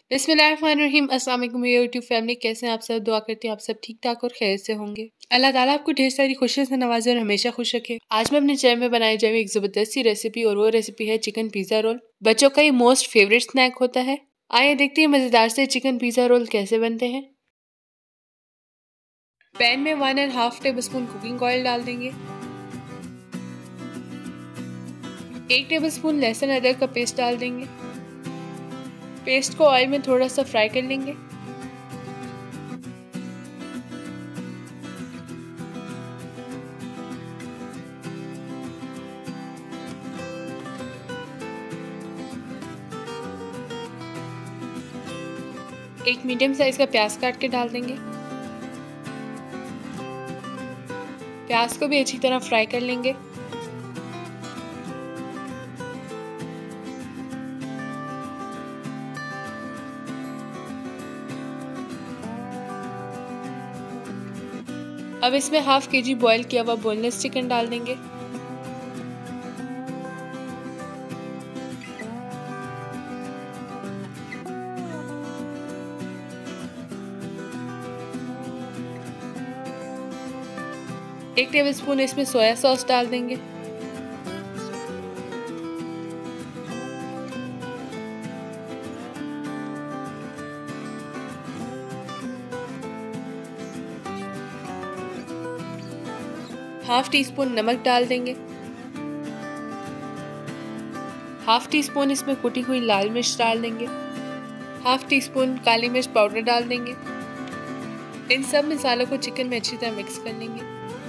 बिस्मिल्लाहिर्रहमानिर्रहीम। अस्सलाम वालेकुम यूट्यूब फैमिली, कैसे हैं आप सब? दुआ करती हूँ आप सब ठीक ठाक और खैर से होंगे। अल्लाह ताला आपको ढेर सारी खुशियों से नवाजे और हमेशा खुश रखे। आज मैं अपने चैनल में बनाई जाए एक ज़बरदस्त सी रेसिपी, और वो रेसिपी है चिकन पिज़्ज़ा रोल। बच्चों का ये मोस्ट फेवरेट स्नैक होता है। आइए देखते हैं मज़ेदार से चिकन पिज़्ज़ा रोल कैसे बनते हैं। पैन में 1.5 टेबल स्पून कुकिंग ऑयल डाल देंगे। 1 टेबल स्पून लहसुन अदरक का पेस्ट डाल देंगे। पेस्ट को ऑयल में थोड़ा सा फ्राई कर लेंगे। एक मीडियम साइज का प्याज काट के डाल देंगे। प्याज को भी अच्छी तरह फ्राई कर लेंगे। अब इसमें हाफ केजी बॉईल किया हुआ बोनलेस चिकन डाल देंगे। एक टेबलस्पून इसमें सोया सॉस डाल देंगे। हाफ टी स्पून नमक डाल देंगे। हाफ टी स्पून इसमें कुटी हुई लाल मिर्च डाल देंगे। हाफ टी स्पून काली मिर्च पाउडर डाल देंगे। इन सब मसालों को चिकन में अच्छी तरह मिक्स कर लेंगे।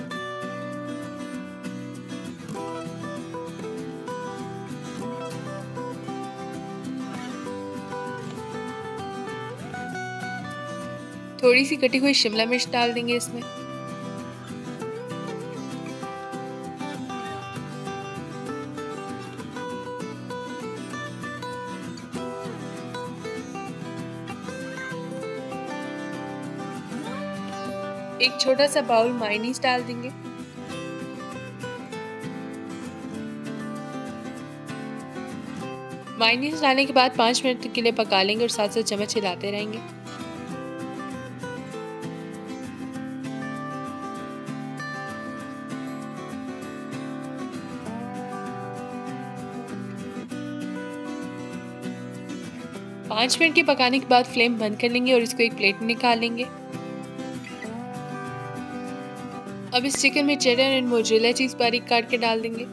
थोड़ी सी कटी हुई शिमला मिर्च डाल देंगे इसमें। एक छोटा सा बाउल मायोनीज डाल देंगे। मायोनीज डालने के बाद 5 मिनट के लिए पका लेंगे और साथ साथ चम्मच हिलाते रहेंगे। पाँच मिनट के पकाने के बाद फ्लेम बंद कर लेंगे और इसको एक प्लेट में निकाल लेंगे। अब इस चिकन में चेडर एंड मोज़रेला चीज़ बारीक काट के डाल देंगे।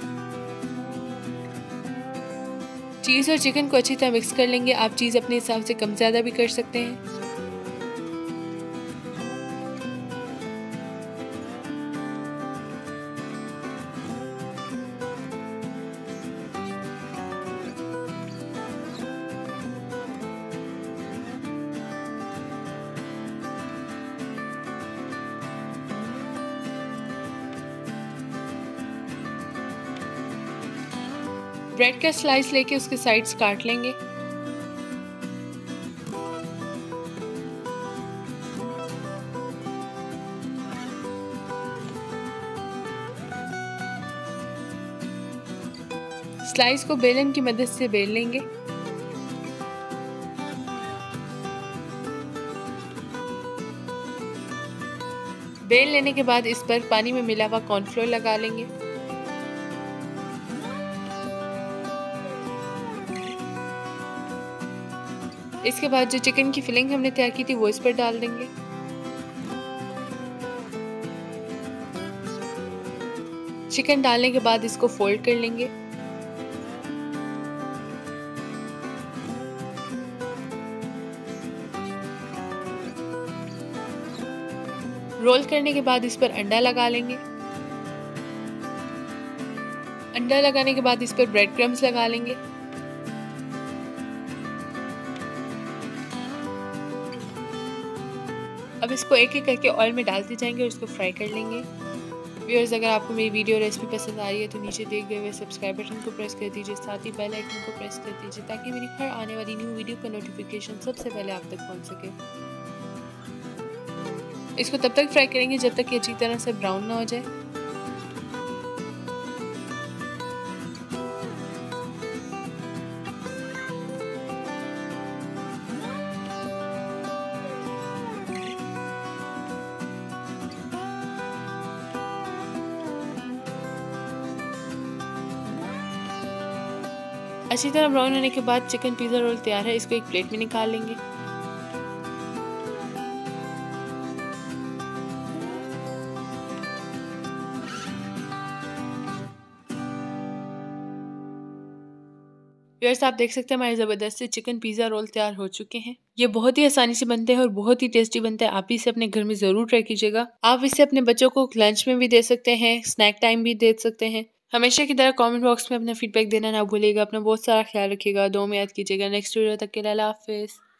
चीज़ और चिकन को अच्छी तरह मिक्स कर लेंगे। आप चीज़ अपने हिसाब से कम ज़्यादा भी कर सकते हैं। ब्रेड का स्लाइस लेके उसके साइड्स काट लेंगे। स्लाइस को बेलन की मदद से बेल लेंगे। बेल लेने के बाद इस पर पानी में मिला हुआ कॉर्नफ्लोर लगा लेंगे। इसके बाद जो चिकन की फिलिंग हमने तैयार की थी वो इस पर डाल देंगे। चिकन डालने के बाद इसको फोल्ड कर लेंगे। रोल करने के बाद इस पर अंडा लगा लेंगे। अंडा लगाने के बाद इस पर ब्रेड क्रम्स लगा लेंगे। अब इसको एक एक करके ऑयल में डालते जाएंगे और इसको फ्राई कर लेंगे। व्यूअर्स, अगर आपको मेरी वीडियो रेसिपी पसंद आ रही है तो नीचे दिए गए हुए सब्सक्राइब बटन को प्रेस कर दीजिए, साथ ही बेल आइकन को प्रेस कर दीजिए ताकि मेरी हर आने वाली न्यू वीडियो का नोटिफिकेशन सबसे पहले आप तक पहुंच सके। इसको तब तक फ्राई करेंगे जब तक ये अच्छी तरह से ब्राउन ना हो जाए। अच्छी तरह ब्राउन होने के बाद चिकन पिज़्ज़ा रोल तैयार है। इसको एक प्लेट में निकाल लेंगे। व्यूअर्स, आप देख सकते हैं हमारे ज़बरदस्त से चिकन पिज़्ज़ा रोल तैयार हो चुके हैं। ये बहुत ही आसानी से बनते हैं और बहुत ही टेस्टी बनते हैं। आप भी इसे अपने घर में ज़रूर ट्राई कीजिएगा। आप इसे अपने बच्चों को लंच में भी दे सकते हैं, स्नैक टाइम भी दे सकते हैं। हमेशा की तरह कमेंट बॉक्स में अपना फीडबैक देना ना भूलिएगा। अपना बहुत सारा ख्याल रखिएगा, दुआ में याद कीजिएगा। नेक्स्ट वीडियो तक के लिए अल्लाह हाफिज़।